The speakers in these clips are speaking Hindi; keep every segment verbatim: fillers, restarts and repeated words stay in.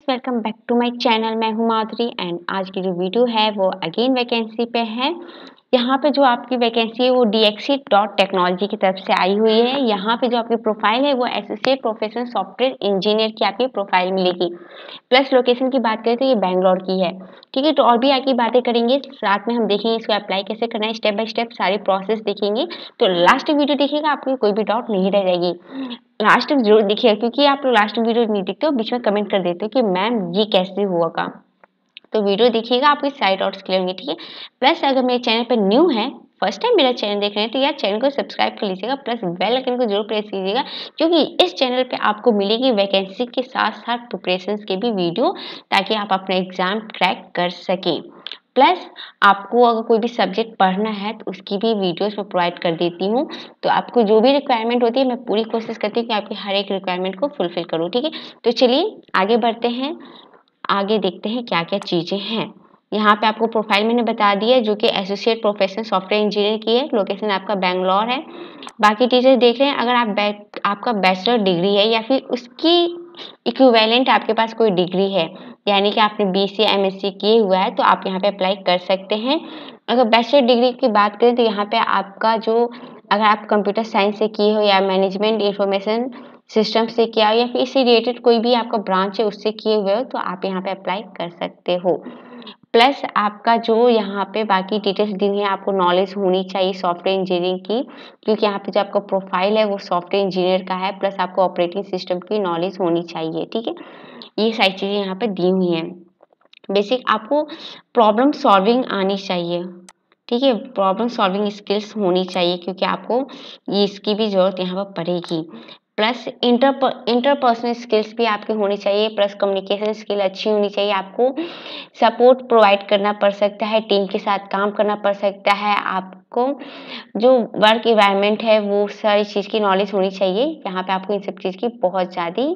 Welcome back to my channel. मैं हूं माधुरी एंड आज की जो वीडियो है वो अगेन वैकेंसी पे है। यहाँ पे जो आपकी वैकेंसी है वो डीएक्सी डॉट टेक्नोलॉजी की तरफ से आई हुई है। यहाँ पे जो आपकी प्रोफाइल है वो एसोसिएट प्रोफेशनल सॉफ्टवेयर इंजीनियर की आपकी प्रोफाइल मिलेगी। प्लस लोकेशन की बात करें तो ये बैंगलोर की है। ठीक है, तो और भी आगे बातें करेंगे, साथ में हम देखेंगे इसको अप्लाई कैसे करना है, स्टेप बाय स्टेप सारी प्रोसेस देखेंगे। तो लास्ट वीडियो देखिएगा, आपको कोई भी डाउट नहीं रह जाएगी। लास्ट में जरूर देखिएगा, क्योंकि आप लोग लास्ट वीडियो नहीं देखते हो, बीच में कमेंट कर देते हो कि मैम ये कैसे हुआ का। तो वीडियो देखिएगा, आपकी सारे डाउट्स क्लियर होंगे। ठीक है, प्लस अगर मेरे चैनल पर न्यू है, फर्स्ट टाइम मेरा चैनल देख रहे हैं, तो यार चैनल को सब्सक्राइब कर लीजिएगा, प्लस बेल आइकन को जरूर प्रेस कीजिएगा, क्योंकि इस चैनल पे आपको मिलेगी वैकेंसी के साथ साथ प्रिपरेशन के भी वीडियो, ताकि आप अपना एग्जाम क्रैक कर सकें। प्लस आपको अगर कोई भी सब्जेक्ट पढ़ना है तो उसकी भी वीडियोस मैं प्रोवाइड कर देती हूँ। तो आपको जो भी रिक्वायरमेंट होती है मैं पूरी कोशिश करती हूँ कि आपकी हर एक रिक्वायरमेंट को फुलफिल करूँ। ठीक है, तो चलिए आगे बढ़ते हैं, आगे देखते हैं क्या क्या चीज़ें हैं। यहाँ पे आपको प्रोफाइल मैंने बता दी है, जो कि एसोसिएट प्रोफेशनल सॉफ्टवेयर इंजीनियर की है। लोकेशन आपका बैंगलोर है। बाकी टीचर्स देख रहे हैं, अगर आप बै, आपका बैचलर डिग्री है या फिर उसकी इक्विवेलेंट आपके पास कोई डिग्री है, यानी कि आपने बीसी एमएससी किए हुआ है, तो आप यहाँ पे अप्लाई कर सकते हैं। अगर बैचलर डिग्री की बात करें तो यहाँ पे आपका जो, अगर आप कंप्यूटर साइंस से किए हो या मैनेजमेंट इंफॉर्मेशन सिस्टम से किया हो या फिर इससे रिलेटेड कोई भी आपका ब्रांच है उससे किए हुए हो, तो आप यहाँ पे अप्लाई कर सकते हो। प्लस आपका जो यहाँ पे बाकी डिटेल्स दी हुई है, आपको नॉलेज होनी चाहिए सॉफ्टवेयर इंजीनियरिंग की, क्योंकि यहाँ पे जो आपका प्रोफाइल है वो सॉफ्टवेयर इंजीनियर का है। प्लस आपको ऑपरेटिंग सिस्टम की नॉलेज होनी चाहिए। ठीक है, ये सारी चीज़ें यहाँ पे दी हुई हैं। बेसिक आपको प्रॉब्लम सॉल्विंग आनी चाहिए। ठीक है, प्रॉब्लम सॉल्विंग स्किल्स होनी चाहिए, क्योंकि आपको ये इसकी भी जरूरत यहाँ पर पड़ेगी। प्लस इंटर इंटरपर्सनल स्किल्स भी आपके होनी चाहिए। प्लस कम्युनिकेशन स्किल अच्छी होनी चाहिए। आपको सपोर्ट प्रोवाइड करना पड़ सकता है, टीम के साथ काम करना पड़ सकता है। आपको जो वर्क इन्वायरमेंट है वो सारी चीज़ की नॉलेज होनी चाहिए। यहाँ पे आपको इन सब चीज़ की बहुत ज़्यादा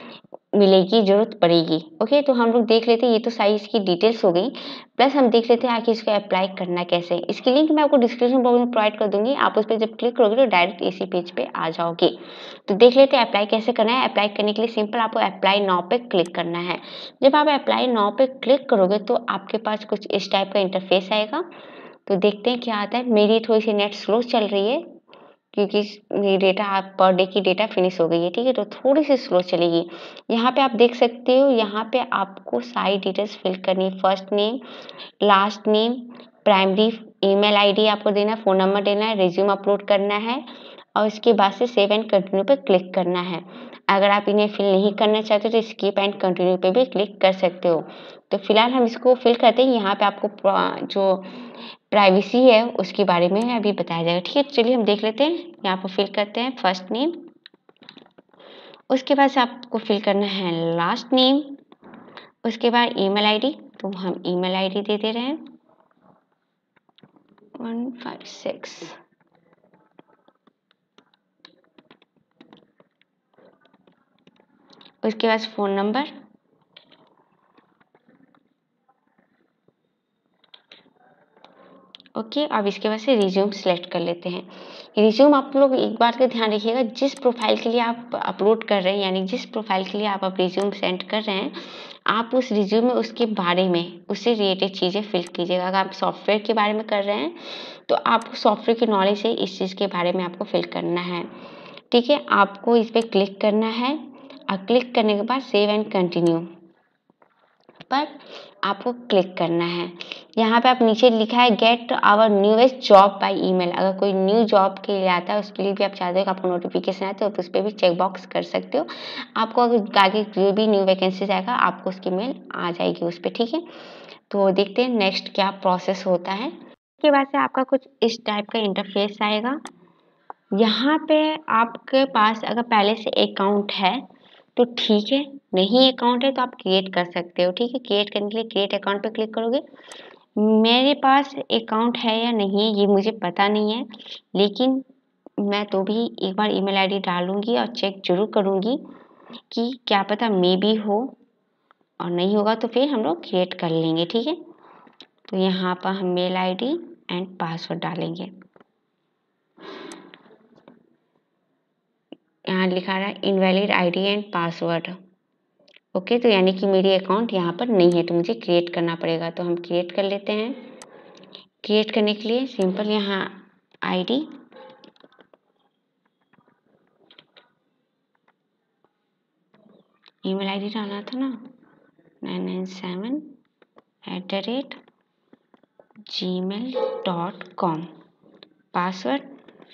मिलेगी, जरूरत पड़ेगी। ओके, तो हम लोग देख लेते हैं, ये तो सारी इसकी डिटेल्स हो गई। प्लस हम देख लेते हैं आखिर इसको अप्लाई करना कैसे। इसकी लिंक मैं आपको डिस्क्रिप्शन बॉक्स में प्रोवाइड कर दूंगी, आप उस पर जब क्लिक करोगे तो डायरेक्ट इसी पेज पे आ जाओगे। तो देख लेते हैं अप्लाई कैसे करना है। अप्लाई करने के लिए सिंपल आपको अप्लाई नाउ पे क्लिक करना है। जब आप अप्लाई नाउ पे क्लिक करोगे तो आपके पास कुछ इस टाइप का इंटरफेस आएगा। तो देखते हैं क्या आता है। मेरी थोड़ी सी नेट स्लो चल रही है, क्योंकि ये डेटा आप पर डे की डेटा फिनिश हो गई है। ठीक है, तो थोड़ी सी स्लो चलेगी। यहाँ पे आप देख सकते हो, यहाँ पे आपको सारी डिटेल्स फिल करनी है। First name, last name, primary email ID आपको देना, फोन नंबर देना है, रिज्यूम अपलोड करना है, और इसके बाद से सेव एंड कंटिन्यू पे क्लिक करना है। अगर आप इन्हें फिल नहीं करना चाहते तो स्किप एंड कंटिन्यू पे भी क्लिक कर सकते हो। तो फिलहाल हम इसको फिल करते हैं। यहाँ पे आपको जो प्राइवेसी है उसके बारे में अभी बताया जाएगा। ठीक है, चलिए हम देख लेते हैं। यहाँ पर फिल करते हैं फर्स्ट नेम, उसके बाद से आपको फिल करना है लास्ट नेम, उसके बाद ईमेल आईडी। तो हम ईमेल आईडी दे दे रहे हैं वन फाइव सिक्स। उसके बाद फ़ोन नंबर, ओके। अब इसके बाद से रिज्यूम सेलेक्ट कर लेते हैं। रिज्यूम आप लोग एक बार का ध्यान रखिएगा, जिस प्रोफाइल के लिए आप अपलोड कर रहे हैं, यानी जिस प्रोफाइल के लिए आप अब रिज्यूम सेंड कर रहे हैं, आप उस रिज्यूम में उसके बारे में, उससे रिलेटेड चीज़ें फिल कीजिएगा। अगर आप सॉफ्टवेयर के बारे में कर रहे हैं तो आपको सॉफ्टवेयर की नॉलेज है, इस चीज़ के बारे में आपको फिल करना है। ठीक है, आपको इस पर क्लिक करना है, और क्लिक करने के बाद सेव एंड कंटिन्यू पर आपको क्लिक करना है। यहाँ पे आप नीचे लिखा है get our newest job by email. अगर कोई न्यू जॉब के लिए आता है, उसके लिए भी आप चाहते हो कि आपको नोटिफिकेशन आए, तो उस पर भी चेक बॉक्स कर सकते हो। आपको अगर आगे जो भी न्यू वैकेंसीज आएगा, आपको उसकी मेल आ जाएगी उस पर। ठीक है, तो देखते हैं नेक्स्ट क्या प्रोसेस होता है। इसके बाद से आपका कुछ इस टाइप का इंटरफेस आएगा। यहाँ पे आपके पास अगर पहले से अकाउंट है तो ठीक है, नहीं अकाउंट है तो आप क्रिएट कर सकते हो। ठीक है, क्रिएट करने के लिए क्रिएट अकाउंट पे क्लिक करोगे। मेरे पास अकाउंट है या नहीं ये मुझे पता नहीं है, लेकिन मैं तो भी एक बार ईमेल आईडी डालूंगी और चेक जरूर करूंगी कि क्या पता मे बी हो, और नहीं होगा तो फिर हम लोग क्रिएट कर लेंगे। ठीक है, तो यहाँ पर हम मेल आईडी एंड पासवर्ड डालेंगे। यहाँ लिखा रहा है invalid ID and password. Okay, तो यानी कि मेरी अकाउंट यहाँ पर नहीं है, तो मुझे क्रिएट करना पड़ेगा। तो हम क्रिएट कर लेते हैं। क्रिएट करने के लिए सिंपल यहाँ आईडी, ईमेल आईडी डालना था ना, nine nine seven eight the rate Gmail dot com. Password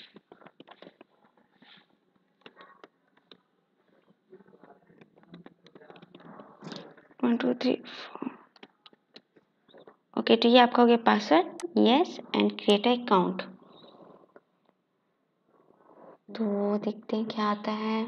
one two three four. Okay, तो ये आपका हो गया password. Yes, and create account. तो देखते हैं क्या आता है।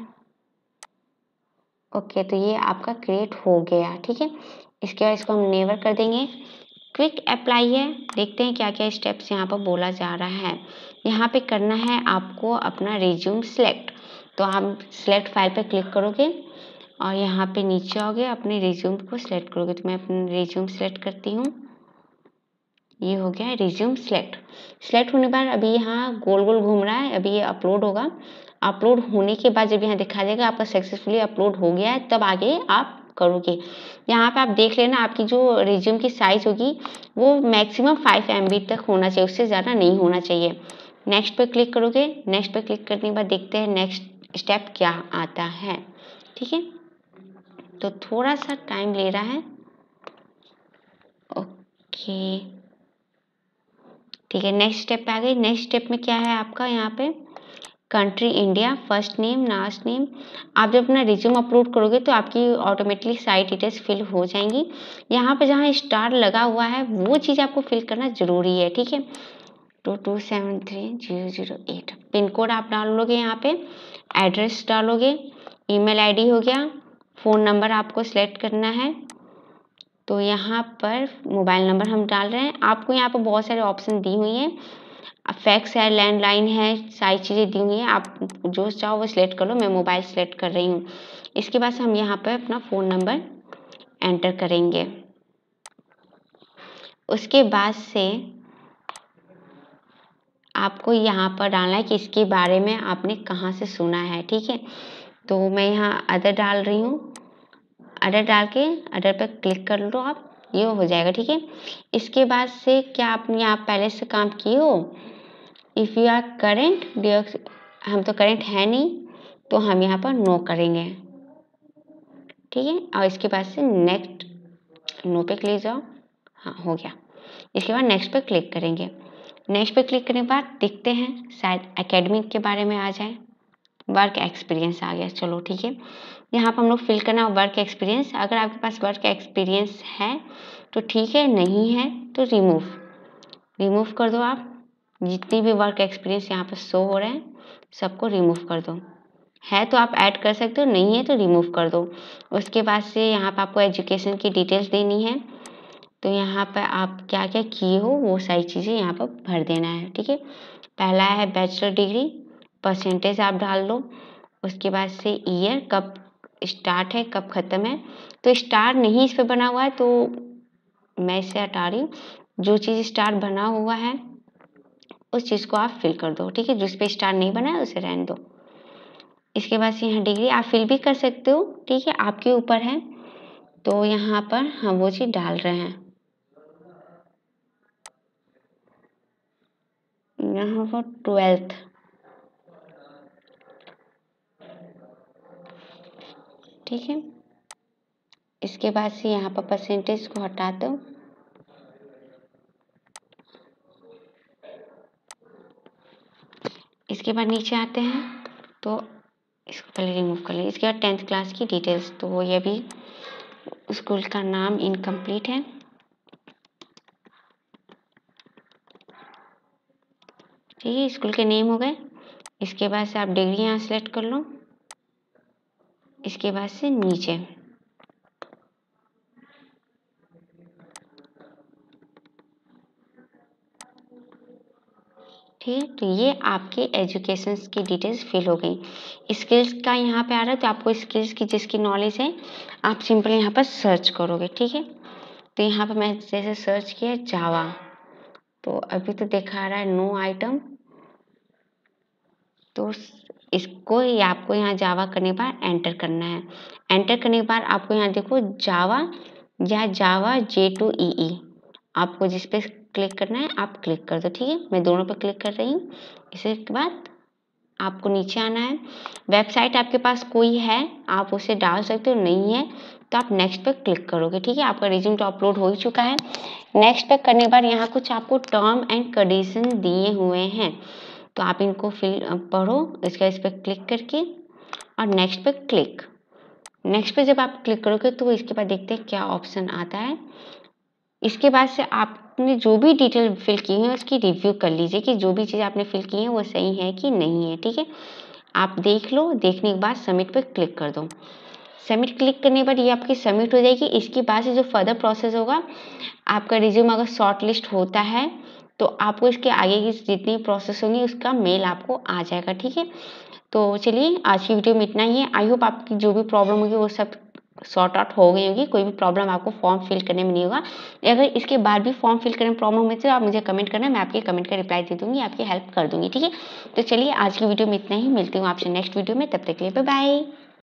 ओके, तो ये आपका क्रिएट हो गया। ठीक है, इसके बाद इसको हम नेवर कर देंगे। क्विक अप्लाई है, देखते हैं क्या क्या स्टेप्स यहाँ पर बोला जा रहा है। यहाँ पे करना है आपको अपना रिज्यूम सिलेक्ट। तो आप सिलेक्ट फाइल पर क्लिक करोगे और यहाँ पे नीचे आओगे, अपने रिज्यूम को सिलेक्ट करोगे। तो मैं अपना रिज्यूम सिलेक्ट करती हूँ। ये हो गया रिज्यूम सिलेक्ट। सिलेक्ट होने के बाद अभी यहाँ गोल गोल घूम रहा है, अभी ये अपलोड होगा। अपलोड होने के बाद जब यहाँ दिखा देगा आपका सक्सेसफुली अपलोड हो गया है, तब आगे आप करोगे। यहाँ पे आप देख लेना, आपकी जो रिज्यूम की साइज होगी वो मैक्सिमम फाइव एम बी तक होना चाहिए, उससे ज़्यादा नहीं होना चाहिए। नेक्स्ट पे क्लिक करोगे। नेक्स्ट पे क्लिक करने के बाद देखते हैं नेक्स्ट स्टेप क्या आता है। ठीक है, तो थोड़ा सा टाइम ले रहा है। ओके, ठीक है, नेक्स्ट स्टेप पे आ गई। नेक्स्ट स्टेप में क्या है आपका, यहाँ पे country India, first name, last name. आप जब अपना रिज्यूम अपलोड करोगे तो आपकी ऑटोमेटिकली सारी डिटेल्स फिल हो जाएंगी। यहाँ पे जहाँ स्टार लगा हुआ है वो चीज़ आपको फिल करना ज़रूरी है। ठीक है, two two seven three zero zero eight pin code आप डालोगे, यहाँ पे एड्रेस डालोगे, ईमेल आईडी हो गया, फ़ोन नंबर आपको सेलेक्ट करना है। तो यहाँ पर मोबाइल नंबर हम डाल रहे हैं। आपको यहाँ पर बहुत सारे ऑप्शन दी हुई हैं, फैक्स है, लैंडलाइन है, सारी चीज़ें दी हुई हैं। आप जो चाहो वो सिलेक्ट कर लो, मैं मोबाइल सेलेक्ट कर रही हूँ। इसके बाद हम यहाँ पर अपना फ़ोन नंबर एंटर करेंगे। उसके बाद से आपको यहाँ पर डालना है कि इसके बारे में आपने कहाँ से सुना है। ठीक है, तो मैं यहाँ अदर डाल रही हूँ। अदर डाल के अदर पर क्लिक कर लो आप, ये हो जाएगा। ठीक है, इसके बाद से क्या आपने यहाँ पहले से काम किए हो, इफ़ यू आर करेंट, हम तो करेंट है नहीं, तो हम यहाँ पर नो करेंगे। ठीक है, और इसके बाद से नेक्स्ट, नो पे क्लिक जाओ। हाँ, हो गया। इसके बाद नेक्स्ट पे क्लिक करेंगे। नेक्स्ट पे क्लिक करने के बाद देखते हैं शायद एकेडमिक के बारे में आ जाए। वर्क एक्सपीरियंस आ गया, चलो ठीक है। यहाँ पर हम लोग फिल करना वर्क एक्सपीरियंस। अगर आपके पास वर्क एक्सपीरियंस है तो ठीक है, नहीं है तो रिमूव रिमूव कर दो। आप जितनी भी वर्क एक्सपीरियंस यहाँ पर शो हो रहे हैं सबको रिमूव कर दो। है तो आप ऐड कर सकते हो, नहीं है तो रिमूव कर दो। उसके बाद से यहाँ पर आपको एजुकेशन की डिटेल्स देनी है। तो यहाँ पर आप क्या क्या किए हो वो सारी चीज़ें यहाँ पर भर देना है। ठीक है, पहला है बैचलर डिग्री, परसेंटेज आप डाल दो। उसके बाद से ईयर कब स्टार्ट है कब ख़त्म है। तो स्टार नहीं इस पर बना हुआ है तो मैं इसे हटा रही हूँ। जो चीज़ स्टार बना हुआ है उस चीज़ को आप फिल कर दो। ठीक है, जिस पे स्टार नहीं बना है उसे रहने दो। इसके बाद से यहाँ डिग्री आप फिल भी कर सकते हो। ठीक है, आपके ऊपर है। तो यहाँ पर हम वो चीज़ डाल रहे हैं। यहाँ पर ट्वेल्थ। ठीक है, इसके बाद से यहाँ पर परसेंटेज को हटा दो। इसके बाद नीचे आते हैं तो इसको पहले रिमूव कर लें। इसके बाद टेंथ क्लास की डिटेल्स, तो ये भी स्कूल का नाम इनकम्प्लीट है। ठीक है, स्कूल के नेम हो गए। इसके बाद से आप डिग्री यहाँ सेलेक्ट कर लो। इसके बाद से नीचे ठीक है, तो ये आपके एजुकेशन की डिटेल्स फिल हो गई। स्किल्स का यहाँ पे आ रहा है तो आपको स्किल्स की जिसकी नॉलेज है आप सिंपल यहाँ पर सर्च करोगे। ठीक है, तो यहाँ पर मैं जैसे सर्च किया जावा, तो अभी तो दिखा रहा है नो आइटम। तो इसको ये आपको यहाँ जावा करने के बाद एंटर करना है। एंटर करने के बाद आपको यहाँ देखो जावा या जावा जे टू ई ई आपको जिस पे क्लिक करना है आप क्लिक कर दो। ठीक है, मैं दोनों पे क्लिक कर रही हूँ। इसके बाद आपको नीचे आना है। वेबसाइट आपके पास कोई है आप उसे डाल सकते हो, नहीं है तो आप नेक्स्ट पे क्लिक करोगे। ठीक है, आपका रिज्यूम तो अपलोड हो ही चुका है। नेक्स्ट पे करने के बाद यहाँ कुछ आपको टर्म एंड कंडीशन दिए हुए हैं, तो आप इनको फिल पढ़ो। इसका इस पर क्लिक करके और नेक्स्ट पे क्लिक। नेक्स्ट पे जब आप क्लिक करोगे तो इसके बाद देखते हैं क्या ऑप्शन आता है। इसके बाद से आपने जो भी डिटेल फिल की है उसकी रिव्यू कर लीजिए कि जो भी चीज़ आपने फिल की है वो सही है कि नहीं है। ठीक है, आप देख लो। देखने के बाद सबमिट पे क्लिक कर दो। सबमिट क्लिक करने पर ये आपकी सबमिट हो जाएगी। इसके बाद से जो फर्दर प्रोसेस होगा, आपका रिज्यूम अगर शॉर्ट लिस्ट होता है तो आपको इसके आगे की जितनी प्रोसेस होंगी उसका मेल आपको आ जाएगा। ठीक है, तो चलिए आज की वीडियो में इतना ही है। आई होप आपकी जो भी प्रॉब्लम होगी वो सब सॉर्ट आउट हो गई होगी। कोई भी प्रॉब्लम आपको फॉर्म फिल करने में नहीं होगा। अगर इसके बाद भी फॉर्म फिल करने में प्रॉब्लम हुई तो आप मुझे कमेंट करना, मैं आपके कमेंट का रिप्लाई दे दूंगी, आपकी हेल्प कर दूंगी। ठीक है, तो चलिए आज की वीडियो में इतना ही। मिलती हूँ आपसे नेक्स्ट वीडियो में, तब तक के लिए बाय बाय।